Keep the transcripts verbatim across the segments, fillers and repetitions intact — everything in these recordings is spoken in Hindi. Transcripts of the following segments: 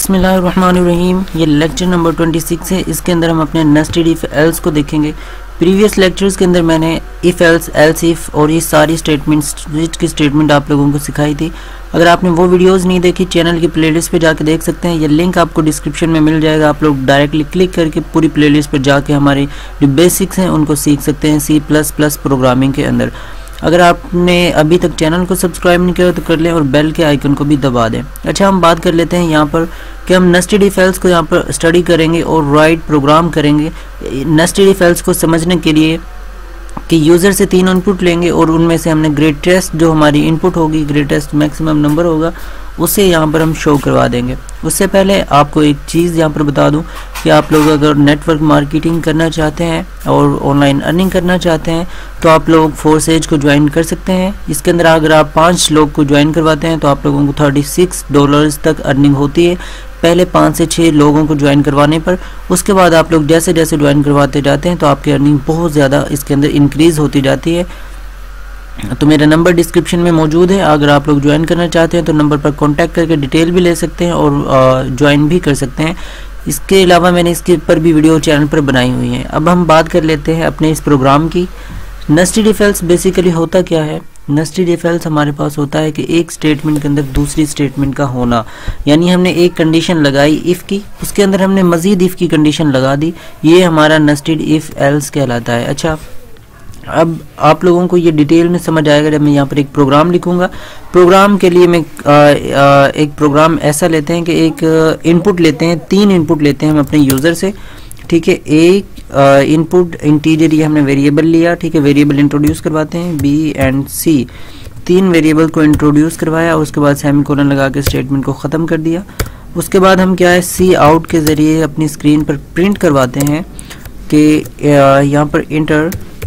बिस्मिल्लाहिर्रहमानिर्रहीम। ये लेक्चर नंबर छब्बीस है। इसके अंदर हम अपने नेस्टेड इफ एल्स को देखेंगे। प्रीवियस लेक्चर्स के अंदर मैंने इफ एल्स, एल्स इफ और ये सारी स्टेटमेंट स्विच की स्टेटमेंट आप लोगों को सिखाई थी। अगर आपने वो वीडियोस नहीं देखी, चैनल की प्लेलिस्ट पे जाके देख सकते हैं। ये लिंक आपको डिस्क्रिप्शन में मिल जाएगा। आप लोग डायरेक्टली क्लिक करके पूरी प्लेलिस्ट पर जाके हमारे जो बेसिक्स हैं उनको सीख सकते हैं सी प्लस प्लस प्रोग्रामिंग के अंदर। अगर आपने अभी तक चैनल को सब्सक्राइब नहीं किया तो कर लें और बेल के आइकन को भी दबा दें। अच्छा, हम बात कर लेते हैं यहाँ पर कि हम नेस्टेड इफ एल्स को यहाँ पर स्टडी करेंगे और राइट प्रोग्राम करेंगे। नेस्टेड इफ एल्स को समझने के लिए कि यूज़र से तीन इनपुट लेंगे और उनमें से हमने ग्रेटेस्ट जो हमारी इनपुट होगी, ग्रेटेस्ट मैक्सिमम नंबर होगा, उसे यहाँ पर हम शो करवा देंगे। उससे पहले आपको एक चीज़ यहाँ पर बता दूँ कि आप लोग अगर नेटवर्क मार्केटिंग करना चाहते हैं और ऑनलाइन अर्निंग करना चाहते हैं तो आप लोग फोर्स एज को ज्वाइन कर सकते हैं। इसके अंदर अगर आप पाँच लोग को ज्वाइन करवाते हैं तो आप लोगों को थर्टी सिक्स डॉलर्स तक अर्निंग होती है, पहले पाँच से छः लोगों को ज्वाइन करवाने पर। उसके बाद आप लोग जैसे जैसे ज्वाइन करवाते जाते हैं तो आपकी अर्निंग बहुत ज़्यादा इसके अंदर इंक्रीज़ होती जाती है। तो मेरा नंबर डिस्क्रिप्शन में मौजूद है। अगर आप लोग ज्वाइन करना चाहते हैं तो नंबर पर कांटेक्ट करके डिटेल भी ले सकते हैं और ज्वाइन भी कर सकते हैं। इसके अलावा मैंने इसके ऊपर भी वीडियो चैनल पर बनाई हुई है। अब हम बात कर लेते हैं अपने इस प्रोग्राम की। नेस्टेड इफ एल्स बेसिकली होता क्या है? नेस्टेड इफ एल्स हमारे पास होता है कि एक स्टेटमेंट के अंदर दूसरी स्टेटमेंट का होना, यानी हमने एक कंडीशन लगाई इफ़ की, उसके अंदर हमने मज़ीद इफ़ की कंडीशन लगा दी, ये हमारा नेस्टेड इफ एल्स कहलाता है। अच्छा, अब आप लोगों को ये डिटेल में समझ आएगा जब मैं यहाँ पर एक प्रोग्राम लिखूंगा। प्रोग्राम के लिए मैं आ, आ, एक प्रोग्राम ऐसा लेते हैं कि एक इनपुट लेते हैं, तीन इनपुट लेते हैं हम अपने यूज़र से, ठीक है। एक इनपुट इंटीजर ये हमने वेरिएबल लिया, ठीक है, वेरिएबल इंट्रोड्यूस करवाते हैं, बी एंड सी, तीन वेरिएबल को इंट्रोड्यूस करवाया। उसके बाद सेमीकोलन लगा के स्टेटमेंट को ख़त्म कर दिया। उसके बाद हम क्या है, सी आउट के ज़रिए अपनी स्क्रीन पर प्रिंट करवाते हैं कि यहाँ पर इंटर,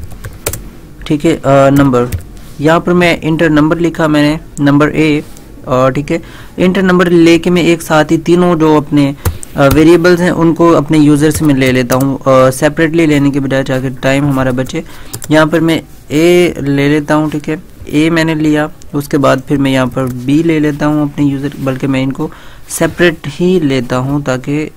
ठीक है, नंबर, यहाँ पर मैं इंटर नंबर लिखा मैंने, नंबर ए, और ठीक है, इंटर नंबर लेके मैं एक साथ ही तीनों जो अपने वेरिएबल्स हैं उनको अपने यूज़र से मैं ले लेता हूँ, सेपरेटली लेने के बजाय, ताकि टाइम हमारा बचे। यहाँ पर मैं ए ले लेता हूँ, ठीक है, ए मैंने लिया। उसके बाद फिर मैं यहाँ पर बी ले लेता हूँ अपने यूज़र, बल्कि मैं इनको सेपरेट ही लेता हूँ ताकि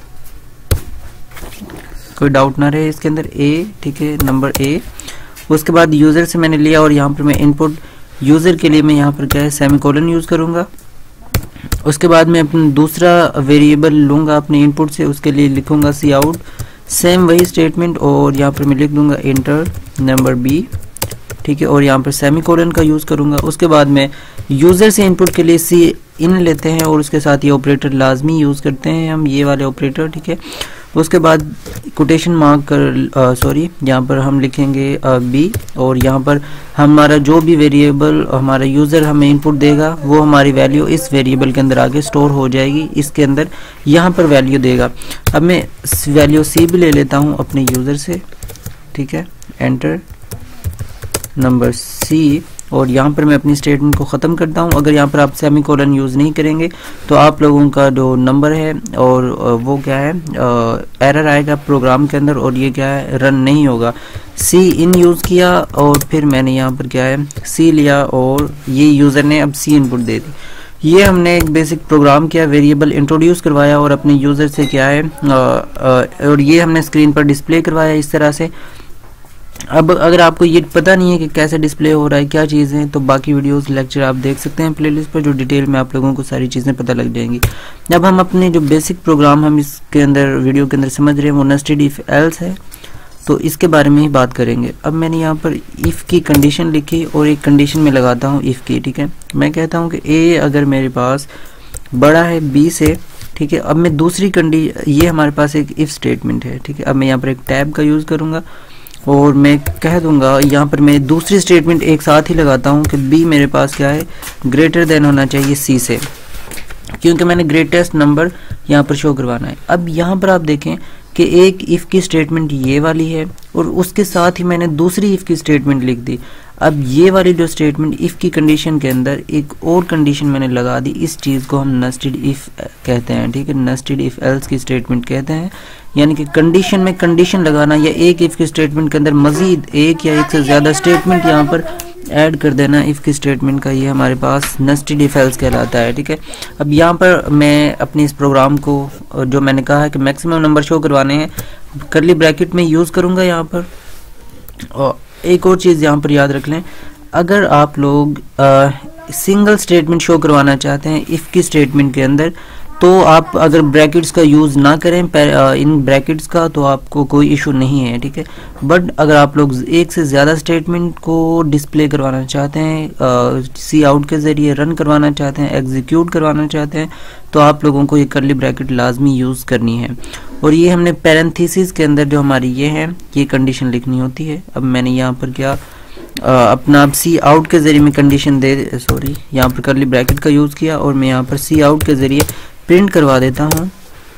कोई डाउट ना रहे इसके अंदर। ए, ठीक है, नंबर ए। उसके बाद यूज़र से मैंने लिया और यहाँ पर मैं इनपुट यूज़र के लिए मैं यहाँ पर क्या है, सेमीकोलन यूज़ करूँगा। उसके बाद मैं अपना दूसरा वेरिएबल लूँगा अपने इनपुट से, उसके लिए लिखूँगा सी आउट, सेम वही स्टेटमेंट, और यहाँ पर मैं लिख दूँगा इंटर नंबर बी, ठीक है, और यहाँ पर सेमीकोलन का यूज़ करूँगा। उसके बाद मैं यूज़र से इनपुट के लिए सी इन लेते हैं और उसके साथ ये ऑपरेटर लाजमी यूज़ करते हैं हम, ये वाले ऑपरेटर, ठीक है। उसके बाद कोटेशन मार्क कर सॉरी यहाँ पर हम लिखेंगे बी, और यहाँ पर हमारा जो भी वेरिएबल हमारा यूज़र हमें इनपुट देगा वो हमारी वैल्यू इस वेरिएबल के अंदर आगे स्टोर हो जाएगी, इसके अंदर यहाँ पर वैल्यू देगा। अब मैं वैल्यू सी भी ले लेता हूँ अपने यूज़र से, ठीक है, एंटर नंबर सी, और यहाँ पर मैं अपनी स्टेटमेंट को ख़त्म करता हूँ। अगर यहाँ पर आप सेमीकोलन यूज़ नहीं करेंगे तो आप लोगों का जो नंबर है और वो क्या है, एरर आएगा प्रोग्राम के अंदर और ये क्या है, रन नहीं होगा। सी इन यूज़ किया और फिर मैंने यहाँ पर क्या है, सी लिया और ये यूज़र ने अब सी इनपुट दे दी। ये हमने एक बेसिक प्रोग्राम किया, वेरिएबल इंट्रोड्यूस करवाया और अपने यूज़र से क्या है आ, आ, और ये हमने स्क्रीन पर डिस्प्ले करवाया इस तरह से। अब अगर आपको ये पता नहीं है कि कैसे डिस्प्ले हो रहा है, क्या चीज़ें, तो बाकी वीडियोस लेक्चर आप देख सकते हैं प्लेलिस्ट पर, जो डिटेल में आप लोगों को सारी चीज़ें पता लग जाएंगी। अब हम अपने जो बेसिक प्रोग्राम हम इसके अंदर वीडियो के अंदर समझ रहे हैं वो नेस्टेड इफ एल्स है, तो इसके बारे में ही बात करेंगे। अब मैंने यहाँ पर इफ़ की कंडीशन लिखी और एक कंडीशन में लगाता हूँ इफ़ की, ठीक है। मैं कहता हूँ कि ए अगर मेरे पास बड़ा है बी से, ठीक है। अब मैं दूसरी कंडी, ये हमारे पास एक इफ़ स्टेटमेंट है, ठीक है। अब मैं यहाँ पर एक टैब का यूज़ करूँगा और मैं कह दूंगा, यहाँ पर मैं दूसरी स्टेटमेंट एक साथ ही लगाता हूँ कि बी मेरे पास क्या है, ग्रेटर देन होना चाहिए सी से, क्योंकि मैंने ग्रेटेस्ट नंबर यहाँ पर शो करवाना है। अब यहाँ पर आप देखें कि एक इफ़ की स्टेटमेंट ये वाली है और उसके साथ ही मैंने दूसरी इफ़ की स्टेटमेंट लिख दी। अब ये वाली जो स्टेटमेंट इफ़ की कंडीशन के अंदर एक और कंडीशन मैंने लगा दी, इस चीज़ को हम नेस्टेड इफ़ कहते हैं, ठीक है, नेस्टेड इफ़ एल्स की स्टेटमेंट कहते हैं। यानी कि कंडीशन में कंडीशन लगाना या एक इफ़ की स्टेटमेंट के अंदर मजीद एक या एक से ज़्यादा स्टेटमेंट यहाँ पर ऐड कर देना इफ़ की स्टेटमेंट का, ये हमारे पास नेस्टेड इफ एल्स कहलाता है। ठीक है, अब यहाँ पर मैं अपने इस प्रोग्राम को जो मैंने कहा है कि मैक्सिमम नंबर शो करवाने हैं, करली ब्रैकेट में यूज़ करूँगा यहाँ पर। और एक और चीज़ यहाँ पर याद रख लें, अगर आप लोग सिंगल स्टेटमेंट शो करवाना चाहते हैं इफ़ की स्टेटमेंट के अंदर, तो आप अगर ब्रैकेट्स का यूज़ ना करें इन ब्रैकेट्स का, तो आपको कोई इशू नहीं है। ठीक है, बट अगर आप लोग एक से ज़्यादा स्टेटमेंट को डिस्प्ले करवाना चाहते हैं, सी आउट के ज़रिए रन करवाना चाहते हैं, एग्जीक्यूट करवाना चाहते हैं, तो आप लोगों को ये करली ब्रैकेट लाजमी यूज़ करनी है। और ये हमने पैरेंथेसिस के अंदर जो हमारी ये है, ये कंडीशन लिखनी होती है। अब मैंने यहाँ पर क्या आ, अपना सी आउट के ज़रिए में कंडीशन दे सॉरी यहाँ पर करली ब्रैकेट का यूज़ किया, और मैं यहाँ पर सी आउट के ज़रिए प्रिंट करवा देता हूँ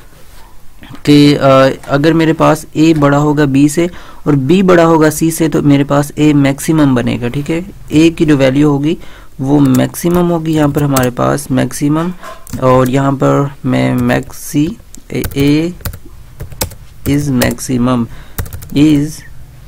कि अगर मेरे पास ए बड़ा होगा बी से और बी बड़ा होगा सी से, तो मेरे पास ए मैक्सिमम बनेगा। ठीक है, ए की जो वैल्यू होगी वो मैक्सिमम होगी, यहाँ पर हमारे पास मैक्सिमम, और यहाँ पर मैं max A is maximum is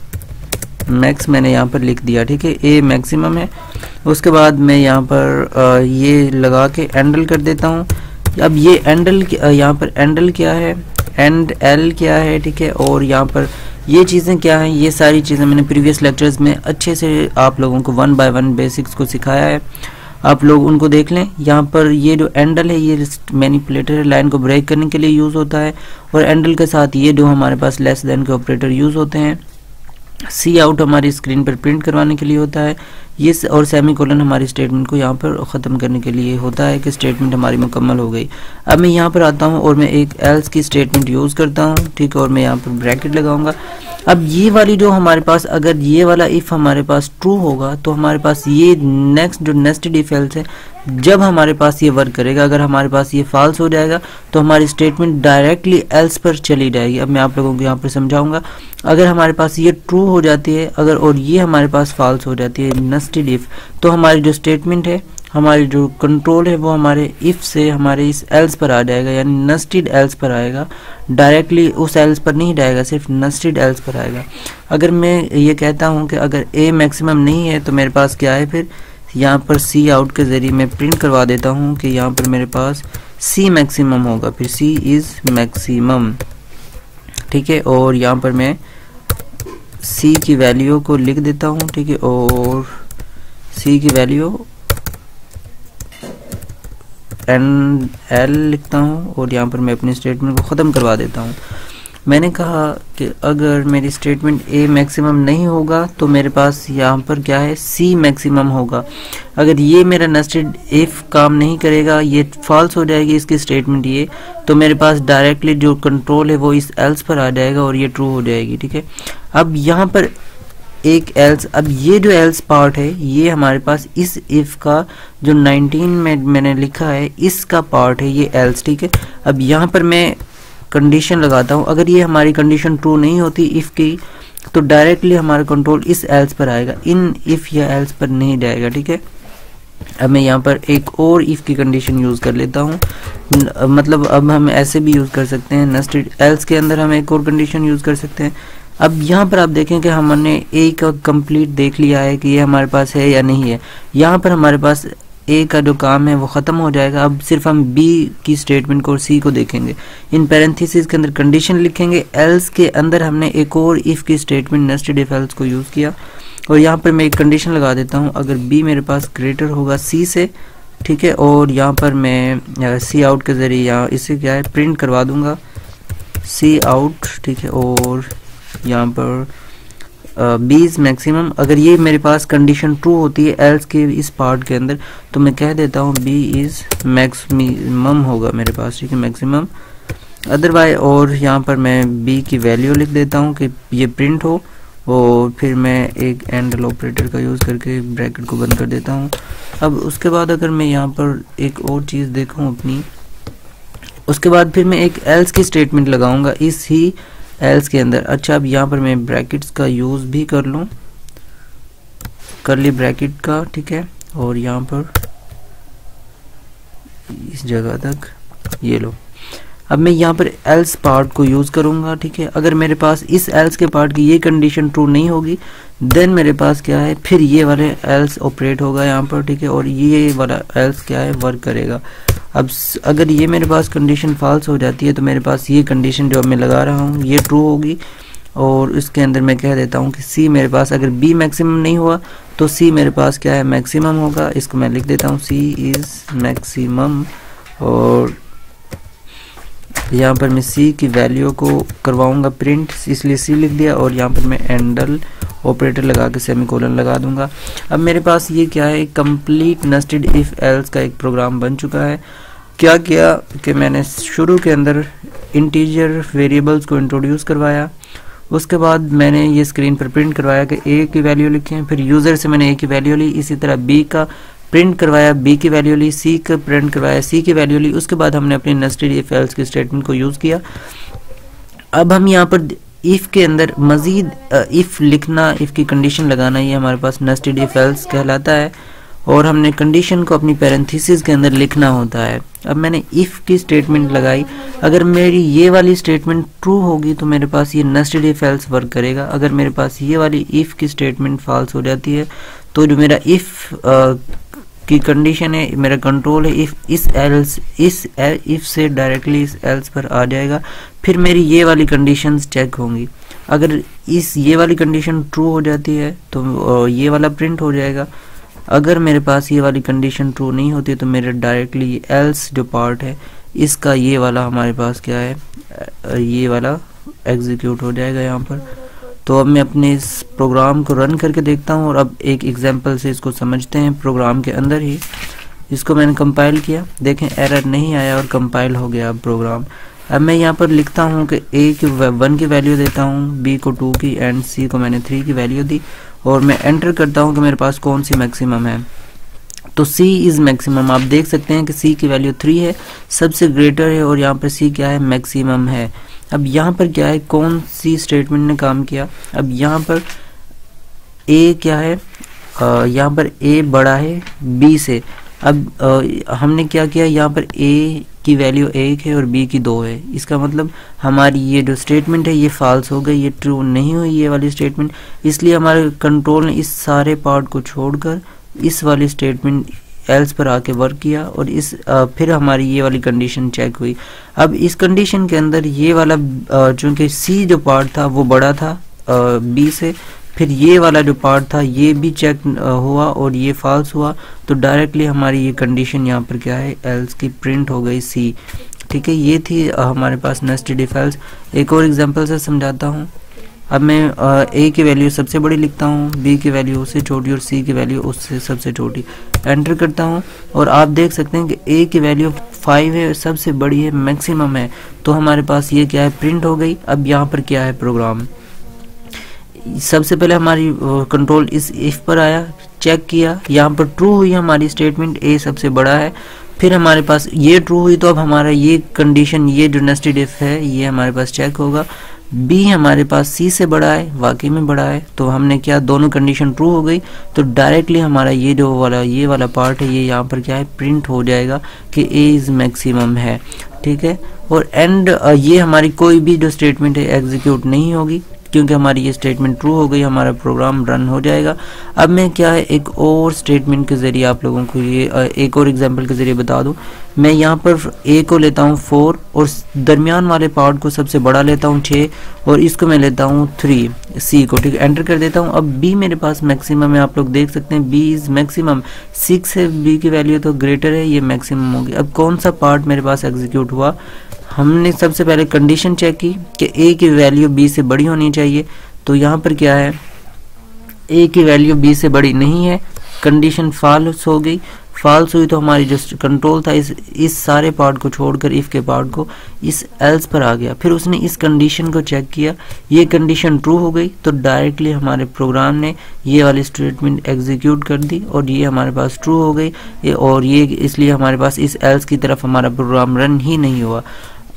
max मैंने यहाँ पर लिख दिया। ठीक है, ए मैक्सिमम है। उसके बाद मैं यहाँ पर आ, ये लगा के एंडल कर देता हूँ। अब ये एंडल यहाँ पर एंडल क्या है, एंड एल क्या है, ठीक है, और यहाँ पर ये चीज़ें क्या हैं, ये सारी चीज़ें मैंने प्रीवियस लेक्चर्स में अच्छे से आप लोगों को वन बाय वन बेसिक्स को सिखाया है, आप लोग उनको देख लें। यहाँ पर ये जो एंडल है ये मैनिपुलेटर है, लाइन को ब्रेक करने के लिए यूज़ होता है, और एंडल के साथ ये जो हमारे पास लेस देन के ऑपरेटर यूज़ होते हैं। सी आउट हमारी स्क्रीन पर प्रिंट करवाने के लिए होता है ये, और सेमी कोलन हमारी स्टेटमेंट को यहाँ पर ख़त्म करने के लिए होता है कि स्टेटमेंट हमारी मुकम्मल हो गई। अब मैं यहाँ पर आता हूँ और मैं एक एल्स की स्टेटमेंट यूज़ करता हूँ। ठीक है, और मैं यहाँ पर ब्रैकेट लगाऊंगा। अब ये वाली जो हमारे पास, अगर ये वाला इफ़ हमारे पास ट्रू होगा, तो हमारे पास ये नेक्स्ट जो नेस्टेड इफ एल्स है, जब हमारे पास ये वर्क करेगा। अगर हमारे पास ये फॉल्स हो जाएगा तो हमारी स्टेटमेंट डायरेक्टली एल्स पर चली जाएगी। अब मैं आप लोगों को यहाँ पर समझाऊंगा। अगर हमारे पास ये ट्रू हो जाती है, अगर और ये हमारे पास फॉल्स हो जाती है नेस्टेड इफ, तो हमारी जो स्टेटमेंट है, हमारी जो कंट्रोल है, वो हमारे इफ़ से हमारे इस एल्स पर आ जाएगा, यानी नेस्टेड एल्स पर आएगा। डायरेक्टली उस एल्स पर नहीं जाएगा, सिर्फ नेस्टेड एल्स पर आएगा। अगर मैं ये कहता हूँ कि अगर ए मैक्सिमम नहीं है, तो मेरे पास क्या है, फिर यहाँ पर सी आउट के ज़रिए मैं प्रिंट करवा देता हूँ कि यहाँ पर मेरे पास सी मैक्सिमम होगा, फिर सी इज़ मैक्सिमम। ठीक है, और यहाँ पर मैं सी की वैल्यू को लिख देता हूँ। ठीक है, और सी की वैल्यू एन एल लिखता हूँ, और यहाँ पर मैं अपनी स्टेटमेंट को ख़त्म करवा देता हूँ। मैंने कहा कि अगर मेरी स्टेटमेंट ए मैक्सिमम नहीं होगा, तो मेरे पास यहाँ पर क्या है, सी मैक्सिमम होगा। अगर ये मेरा नेस्टेड इफ काम नहीं करेगा, ये फॉल्स हो जाएगी इसकी स्टेटमेंट ये, तो मेरे पास डायरेक्टली जो कंट्रोल है वो इस एल्स पर आ जाएगा और ये ट्रू हो जाएगी। ठीक है, अब यहाँ पर एक एल्स, अब ये जो एल्स पार्ट है ये हमारे पास इस इफ का जो नाइनटीन में मैंने लिखा है इसका पार्ट है ये एल्स। ठीक है, अब यहाँ पर मैं कंडीशन लगाता हूँ। अगर ये हमारी कंडीशन ट्रू नहीं होती इफ की, तो डायरेक्टली हमारा कंट्रोल इस एल्स पर आएगा, इन इफ या एल्स पर नहीं जाएगा। ठीक है, अब मैं यहाँ पर एक और इफ की कंडीशन यूज़ कर लेता हूँ। मतलब अब हम ऐसे भी यूज़ कर सकते हैं, नेस्टेड एल्स के अंदर हम एक और कंडीशन यूज़ कर सकते हैं। अब यहाँ पर आप देखें कि हमने ए का कंप्लीट देख लिया है कि ये हमारे पास है या नहीं है। यहाँ पर हमारे पास ए का जो काम है वो ख़त्म हो जाएगा। अब सिर्फ हम बी की स्टेटमेंट को और सी को देखेंगे। इन पैरेंथेसिस के अंदर कंडीशन लिखेंगे, एल्स के अंदर हमने एक और इफ़ की स्टेटमेंट नेस्टेड इफ एल्स को यूज़ किया, और यहाँ पर मैं एक कंडीशन लगा देता हूँ, अगर बी मेरे पास ग्रेटर होगा सी से। ठीक है, और यहाँ पर मैं सी आउट के ज़रिए यहाँ इसे क्या है प्रिंट करवा दूँगा, सी आउट। ठीक है, और यहाँ पर बी इज़ मैक्सिमम। अगर ये मेरे पास कंडीशन ट्रू होती है एल्स के इस पार्ट के अंदर, तो मैं कह देता हूँ बी इज़ मैक्सिमम होगा मेरे पास। ठीक है, मैक्सिमम अदरवाइज। और यहाँ पर मैं बी की वैल्यू लिख देता हूँ कि ये प्रिंट हो, और फिर मैं एक एंड ऑपरेटर का यूज़ करके ब्रैकेट को बंद कर देता हूँ। अब उसके बाद अगर मैं यहाँ पर एक और चीज़ देखूँ अपनी, उसके बाद फिर मैं एक एल्स की स्टेटमेंट लगाऊंगा इस ही एल्स के अंदर। अच्छा, अब यहाँ पर मैं ब्रैकेट्स का यूज़ भी कर लूँ, करली ब्रैकेट का। ठीक है, और यहाँ पर इस जगह तक ये लो। अब मैं यहाँ पर एल्स पार्ट को यूज़ करूँगा, ठीक है। अगर मेरे पास इस एल्स के पार्ट की ये कंडीशन ट्रू नहीं होगी देन मेरे पास क्या है, फिर ये वाले एल्स ऑपरेट होगा यहाँ पर, ठीक है, और ये वाला एल्स क्या है, वर्क करेगा। अब अगर ये मेरे पास कंडीशन फॉल्स हो जाती है तो मेरे पास ये कंडीशन जो मैं लगा रहा हूँ ये ट्रू होगी, और इसके अंदर मैं कह देता हूँ कि सी मेरे पास, अगर बी मैक्सिमम नहीं हुआ तो सी मेरे पास क्या है, मैक्सिमम होगा। इसको मैं लिख देता हूँ सी इज़ मैक्सिमम, और यहाँ पर मैं सी की वैल्यू को करवाऊँगा प्रिंट, इसलिए सी लिख दिया, और यहाँ पर मैं एंडल ऑपरेटर लगा के सेमीकोलन लगा दूंगा। अब मेरे पास ये क्या है, कंप्लीट नेस्टेड इफ एल्स का एक प्रोग्राम बन चुका है। क्या किया कि मैंने शुरू के अंदर इंटीजर वेरिएबल्स को इंट्रोड्यूस करवाया, उसके बाद मैंने ये स्क्रीन पर प्रिंट करवाया कि ए की वैल्यू लिखें, फिर यूज़र से मैंने ए की वैल्यू ली, इसी तरह बी का प्रिंट करवाया, बी की वैल्यू ली, सी का प्रिंट करवाया, सी की वैल्यू ली। उसके बाद हमने अपनी नेस्टेड इफ एल्स की स्टेटमेंट को यूज़ किया। अब हम यहाँ पर इफ़ के अंदर मज़ीद इफ़ लिखना, इफ़ की कंडीशन लगाना, ये हमारे पास नेस्टेड इफ एल्स कहलाता है, और हमने कंडीशन को अपनी पैरेंथेसिस के अंदर लिखना होता है। अब मैंने इफ़ की स्टेटमेंट लगाई, अगर मेरी ये वाली स्टेटमेंट ट्रू होगी तो मेरे पास ये नेस्टेड इफ एल्स वर्क करेगा। अगर मेरे पास ये वाली इफ़ की स्टेटमेंट फॉल्स हो जाती है तो जो मेरा इफ़ की कंडीशन है, मेरा कंट्रोल है, इफ़ इस एल्स इस इफ़ से डायरेक्टली इस एल्स पर आ जाएगा, फिर मेरी ये वाली कंडीशंस चेक होंगी। अगर इस ये वाली कंडीशन ट्रू हो जाती है तो ये वाला प्रिंट हो जाएगा। अगर मेरे पास ये वाली कंडीशन ट्रू नहीं होती तो मेरे डायरेक्टली एल्स जो पार्ट है इसका ये वाला हमारे पास क्या है, ये वाला एग्जीक्यूट हो जाएगा यहाँ पर। तो अब मैं अपने इस प्रोग्राम को रन करके देखता हूँ, और अब एक एग्जांपल से इसको समझते हैं। प्रोग्राम के अंदर ही इसको मैंने कंपाइल किया, देखें एरर नहीं आया और कंपाइल हो गया अब प्रोग्राम। अब मैं यहाँ पर लिखता हूँ कि ए की वन की वैल्यू देता हूँ, बी को टू की, एंड सी को मैंने थ्री की वैल्यू दी, और मैं एंटर करता हूँ कि मेरे पास कौन सी मैक्सिमम है। तो C इज़ मैक्सिमम। आप देख सकते हैं कि C की वैल्यू थ्री है, सबसे ग्रेटर है, और यहाँ पर C क्या है, मैक्सिमम है। अब यहाँ पर क्या है, कौन सी स्टेटमेंट ने काम किया। अब यहाँ पर A क्या है, आ, यहाँ पर A बड़ा है B से। अब आ, हमने क्या किया, यहाँ पर A की वैल्यू एक है और B की दो है। इसका मतलब हमारी ये जो स्टेटमेंट है ये फॉल्स हो गई, ये ट्रू नहीं हुई ये वाली स्टेटमेंट। इसलिए हमारे कंट्रोल ने इस सारे पार्ट को छोड़कर इस वाली स्टेटमेंट एल्स पर आके वर्क किया, और इस आ, फिर हमारी ये वाली कंडीशन चेक हुई। अब इस कंडीशन के अंदर ये वाला चूँकि सी जो पार्ट था वो बड़ा था बी से, फिर ये वाला जो पार्ट था ये भी चेक हुआ और ये फॉल्स हुआ, तो डायरेक्टली हमारी ये कंडीशन यहाँ पर क्या है, एल्स की प्रिंट हो गई सी। ठीक है, ये थी हमारे पास नेस्टेड इफ एल्स। एक और एग्जांपल से समझाता हूँ। अब मैं ए की वैल्यू सबसे बड़ी लिखता हूँ, बी की वैल्यू उससे छोटी और सी की वैल्यू उससे सबसे छोटी, एंटर करता हूँ, और आप देख सकते हैं कि ए की वैल्यू फाइव है, सबसे बड़ी है, मैक्सिमम है, तो हमारे पास ये क्या है, प्रिंट हो गई। अब यहाँ पर क्या है, प्रोग्राम सबसे पहले हमारी कंट्रोल इस इफ पर आया, चेक किया, यहाँ पर ट्रू हुई हमारी स्टेटमेंट, ए सबसे बड़ा है, फिर हमारे पास ये ट्रू हुई, तो अब हमारा ये कंडीशन, ये जो नेस्टेड इफ है ये हमारे पास चेक होगा। बी हमारे पास सी से बड़ा है, वाकई में बड़ा है, तो हमने क्या, दोनों कंडीशन ट्रू हो गई, तो डायरेक्टली हमारा ये जो वाला ये वाला पार्ट है ये यहाँ पर क्या है, प्रिंट हो जाएगा कि ए इज़ मैक्सिमम है। ठीक है, और एंड ये हमारी कोई भी जो स्टेटमेंट है एग्जीक्यूट नहीं होगी, क्योंकि हमारी ये स्टेटमेंट ट्रू हो गई, हमारा प्रोग्राम रन हो जाएगा। अब मैं क्या है, एक और स्टेटमेंट के ज़रिए आप लोगों को ये एक और एग्जांपल के ज़रिए बता दूं। मैं यहाँ पर ए को लेता हूँ फोर, और दरमियान वाले पार्ट को सबसे बड़ा लेता हूँ छः, और इसको मैं लेता हूँ थ्री, सी को, ठीक है, एंटर कर देता हूँ। अब बी मेरे पास मैक्सिमम है, आप लोग देख सकते हैं बी इज़ मैक्सिमम, सिक्स है, बी की वैल्यू तो ग्रेटर है, ये मैक्सिमम होगी। अब कौन सा पार्ट मेरे पास एग्जीक्यूट हुआ, हमने सबसे पहले कंडीशन चेक की कि ए की वैल्यू बी से बड़ी होनी चाहिए, तो यहाँ पर क्या है, ए की वैल्यू बी से बड़ी नहीं है, कंडीशन फॉल्स हो गई। फॉल्स हुई तो हमारी जो कंट्रोल था इस इस सारे पार्ट को छोड़कर इफ के पार्ट को इस एल्स पर आ गया, फिर उसने इस कंडीशन को चेक किया, ये कंडीशन ट्रू हो गई, तो डायरेक्टली हमारे प्रोग्राम ने ये वाली स्टेटमेंट एग्जीक्यूट कर दी, और ये हमारे पास ट्रू हो गई, ये और ये इसलिए हमारे पास इस एल्स की तरफ हमारा प्रोग्राम रन ही नहीं हुआ।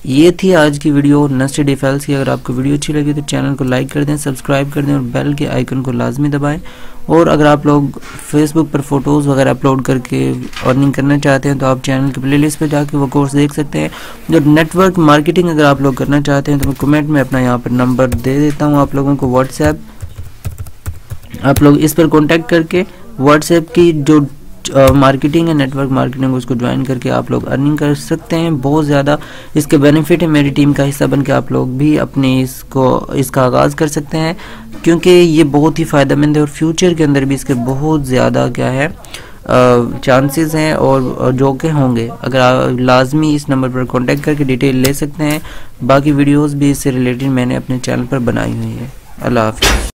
ये थी आज की वीडियो नेस्टेड इफ एल्स की। अगर आपको वीडियो अच्छी लगी तो चैनल को लाइक कर दें, सब्सक्राइब कर दें और बेल के आइकन को लाजमी दबाएं। और अगर आप लोग फेसबुक पर फोटोज़ वगैरह अपलोड करके अर्निंग करना चाहते हैं तो आप चैनल के प्लेलिस्ट पे जाके वो कोर्स देख सकते हैं। जो नेटवर्क मार्केटिंग अगर आप लोग करना चाहते हैं तो मैं कमेंट में अपना यहाँ पर नंबर दे देता हूँ आप लोगों को व्हाट्सएप। आप लोग इस पर कॉन्टैक्ट करके व्हाट्सएप की जो मार्केटिंग है, नेटवर्क मार्केटिंग, उसको ज्वाइन करके आप लोग अर्निंग कर सकते हैं। बहुत ज़्यादा इसके बेनिफिट है। मेरी टीम का हिस्सा बन के आप लोग भी अपने इसको इसका आगाज़ कर सकते हैं, क्योंकि ये बहुत ही फ़ायदेमंद है और फ्यूचर के अंदर भी इसके बहुत ज़्यादा क्या है चांसेस हैं और जो के होंगे। अगर आप लाजमी इस नंबर पर कांटेक्ट करके डिटेल ले सकते हैं। बाकी वीडियोस भी इससे रिलेटेड मैंने अपने चैनल पर बनाई हुई है। अल्लाह हाफ़िज़।